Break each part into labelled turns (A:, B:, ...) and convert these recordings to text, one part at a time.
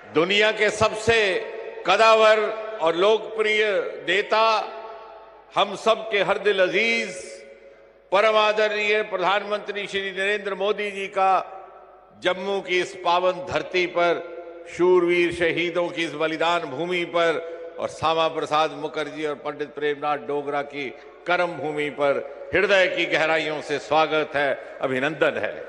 A: दुनिया के सबसे कदावर और लोकप्रिय नेता, हम सब के हर दिल अजीज परम आदरणीय प्रधानमंत्री श्री नरेंद्र मोदी जी का जम्मू की इस पावन धरती पर, शूरवीर शहीदों की इस बलिदान भूमि पर और श्यामा प्रसाद मुखर्जी और पंडित प्रेमनाथ डोगरा की कर्म भूमि पर हृदय की गहराइयों से स्वागत है, अभिनंदन है।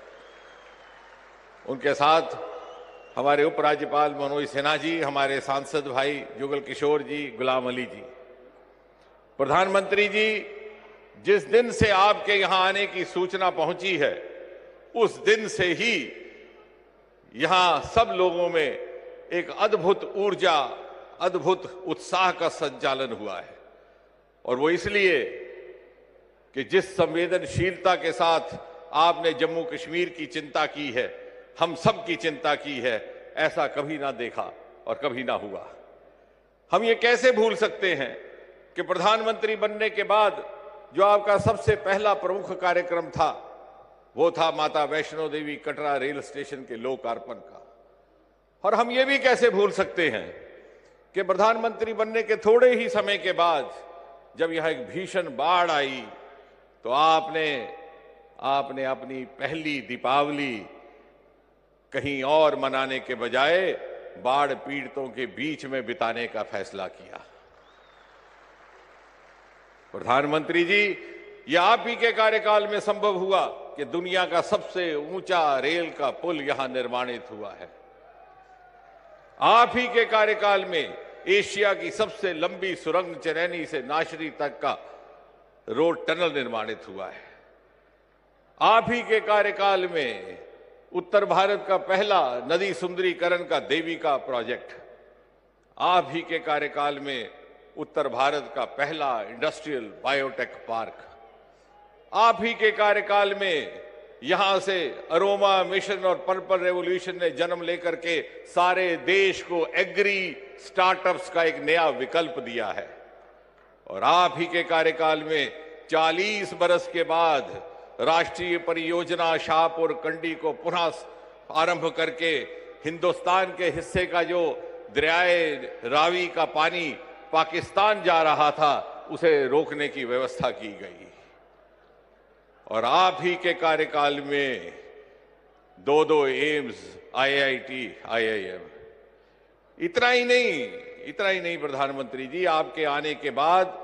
A: उनके साथ हमारे उपराज्यपाल मनोज सिन्हा जी, हमारे सांसद भाई जुगल किशोर जी, गुलाम अली जी। प्रधानमंत्री जी, जिस दिन से आपके यहां आने की सूचना पहुंची है, उस दिन से ही यहां सब लोगों में एक अद्भुत ऊर्जा, अद्भुत उत्साह का संचालन हुआ है। और वो इसलिए कि जिस संवेदनशीलता के साथ आपने जम्मू कश्मीर की चिंता की है, हम सब की चिंता की है, ऐसा कभी ना देखा और कभी ना हुआ। हम ये कैसे भूल सकते हैं कि प्रधानमंत्री बनने के बाद जो आपका सबसे पहला प्रमुख कार्यक्रम था, वो था माता वैष्णो देवी कटरा रेल स्टेशन के लोकार्पण का। और हम ये भी कैसे भूल सकते हैं कि प्रधानमंत्री बनने के थोड़े ही समय के बाद जब यहां एक भीषण बाढ़ आई, तो आपने अपनी पहली दीपावली कहीं और मनाने के बजाय बाढ़ पीड़ितों के बीच में बिताने का फैसला किया। प्रधानमंत्री जी, यह आप ही के कार्यकाल में संभव हुआ कि दुनिया का सबसे ऊंचा रेल का पुल यहां निर्माणित हुआ है। आप ही के कार्यकाल में एशिया की सबसे लंबी सुरंग चरैनी से नाशरी तक का रोड टनल निर्माणित हुआ है। आप ही के कार्यकाल में उत्तर भारत का पहला नदी सुंदरीकरण का देविका प्रोजेक्ट, आप ही के कार्यकाल में उत्तर भारत का पहला इंडस्ट्रियल बायोटेक पार्क, आप ही के कार्यकाल में यहां से अरोमा मिशन और पर्पल रेवोल्यूशन ने जन्म लेकर के सारे देश को एग्री स्टार्टअप्स का एक नया विकल्प दिया है। और आप ही के कार्यकाल में 40 बरस के बाद राष्ट्रीय परियोजना शाहपुर कंडी को पुनः आरंभ करके हिंदुस्तान के हिस्से का जो दरियाए रावी का पानी पाकिस्तान जा रहा था, उसे रोकने की व्यवस्था की गई। और आप ही के कार्यकाल में 2 एम्स, IIT, IIM। इतना ही नहीं प्रधानमंत्री जी, आपके आने के बाद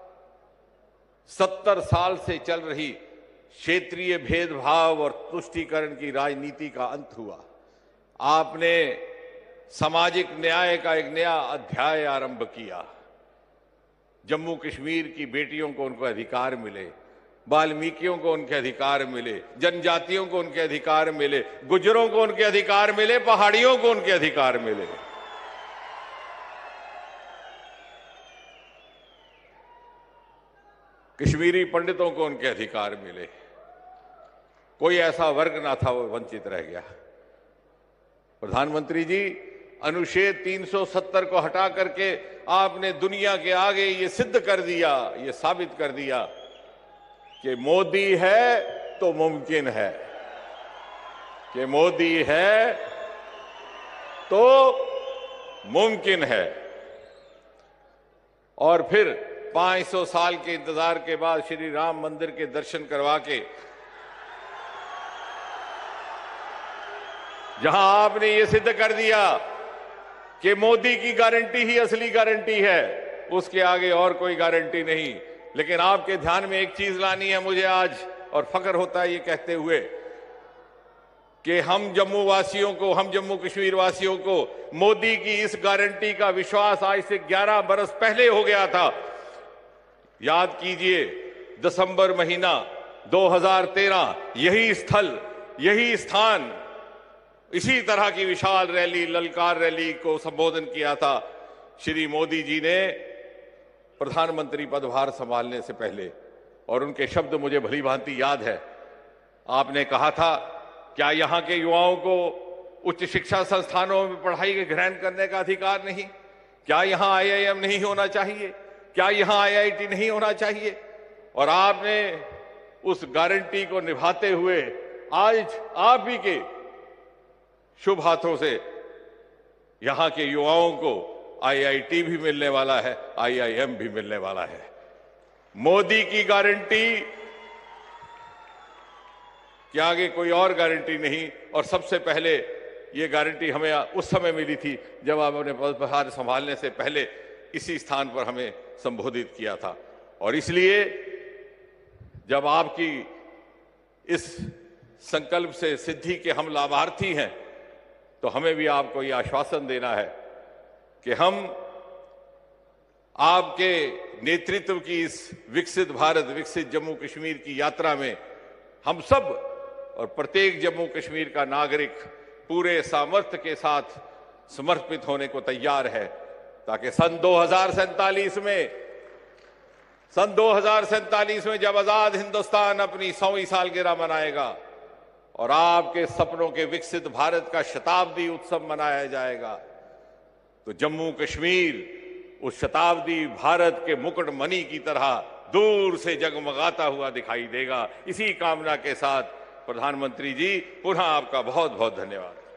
A: 70 साल से चल रही क्षेत्रीय भेदभाव और तुष्टीकरण की राजनीति का अंत हुआ। आपने सामाजिक न्याय का एक नया अध्याय आरंभ किया। जम्मू कश्मीर की बेटियों को उनको अधिकार मिले, वाल्मीकियों को उनके अधिकार मिले, जनजातियों को उनके अधिकार मिले, गुज्जरों को उनके अधिकार मिले, पहाड़ियों को उनके अधिकार मिले। कश्मीरी पंडितों को उनके अधिकार मिले। कोई ऐसा वर्ग ना था वो वंचित रह गया। प्रधानमंत्री जी, अनुच्छेद 370 को हटा करके आपने दुनिया के आगे ये सिद्ध कर दिया, ये साबित कर दिया कि मोदी है तो मुमकिन है, कि मोदी है तो मुमकिन है। और फिर 500 साल के इंतजार के बाद श्री राम मंदिर के दर्शन करवा के जहां आपने ये सिद्ध कर दिया कि मोदी की गारंटी ही असली गारंटी है, उसके आगे और कोई गारंटी नहीं। लेकिन आपके ध्यान में एक चीज लानी है मुझे आज, और फख्र होता है ये कहते हुए कि हम जम्मू वासियों को, हम जम्मू कश्मीर वासियों को मोदी की इस गारंटी का विश्वास आज से 11 बरस पहले हो गया था। याद कीजिए, दिसंबर महीना 2013, यही स्थल, यही स्थान, इसी तरह की विशाल रैली, ललकार रैली को संबोधन किया था श्री मोदी जी ने प्रधानमंत्री पदभार संभालने से पहले। और उनके शब्द मुझे भली भांति याद है। आपने कहा था, क्या यहां के युवाओं को उच्च शिक्षा संस्थानों में पढ़ाई ग्रहण करने का अधिकार नहीं? क्या यहां IIM नहीं होना चाहिए? क्या यहां IIT नहीं होना चाहिए? और आपने उस गारंटी को निभाते हुए आज आप ही के शुभ हाथों से यहां के युवाओं को आईआईटी भी मिलने वाला है, आईआईएम भी मिलने वाला है। मोदी की गारंटी के आगे कोई और गारंटी नहीं। और सबसे पहले ये गारंटी हमें उस समय मिली थी जब आपने पदभार संभालने से पहले इसी स्थान पर हमें संबोधित किया था। और इसलिए जब आपकी इस संकल्प से सिद्धि के हम लाभार्थी हैं, तो हमें भी आपको ये आश्वासन देना है कि हम आपके नेतृत्व की इस विकसित भारत, विकसित जम्मू कश्मीर की यात्रा में हम सब और प्रत्येक जम्मू कश्मीर का नागरिक पूरे सामर्थ्य के साथ समर्पित होने को तैयार है, ताकि सन 2047 में जब आजाद हिंदुस्तान अपनी 100वीं सालगिरह मनाएगा और आपके सपनों के विकसित भारत का शताब्दी उत्सव मनाया जाएगा, तो जम्मू कश्मीर उस शताब्दी भारत के मुकुटमणि की तरह दूर से जगमगाता हुआ दिखाई देगा। इसी कामना के साथ प्रधानमंत्री जी, पुनः आपका बहुत बहुत धन्यवाद।